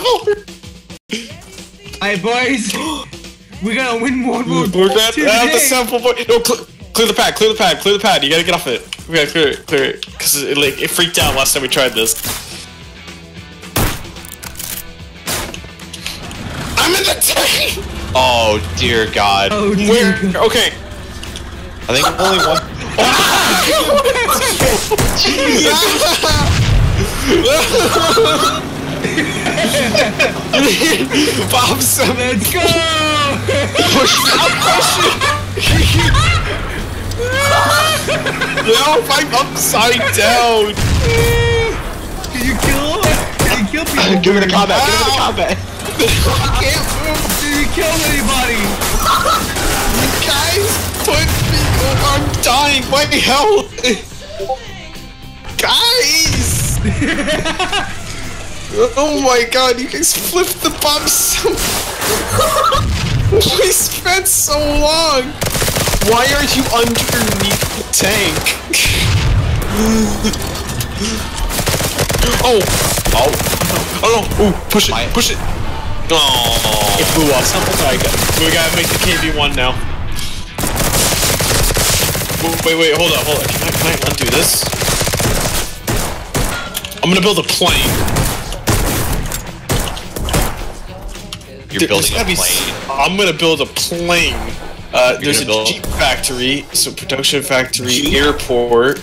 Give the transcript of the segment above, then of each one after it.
Alright, boys. We're gonna win more. We're gonna have the sample boy. No, clear the pad. Clear the pad. Clear the pad. You gotta get off it. We gotta clear it. Clear it. Cause it freaked out last time we tried this. I'm in the tank. Oh dear God. Oh dear Where? God. Okay. I think only one. Bob's Let's go! push it. No, I'm upside down. Can you kill him? Can you kill people? Give it a combat. Give it a combat. I can't move. Did you kill anybody? Guys, put me. I'm dying. My health. Guys. Oh my God! You guys flipped the bomb so. We spent so long. Why are you underneath the tank? Oh! Oh! Oh no! Ooh! Push it! Push it! Oh! It blew off. We gotta make the KV1 now. Wait! Hold up! Can I undo this? I'm gonna build a plane. You're building a plane. I'm gonna build a plane. There's a Jeep factory, so production factory, airport.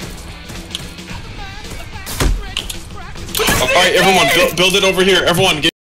Alright, everyone, build it over here. Everyone, get